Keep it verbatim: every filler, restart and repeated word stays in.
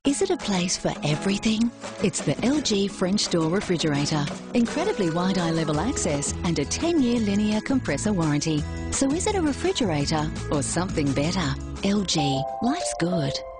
Is it a place for everything? It's the L G French door refrigerator. Incredibly wide eye level access and a ten year linear compressor warranty. So is it a refrigerator or something better? L G. Life's good.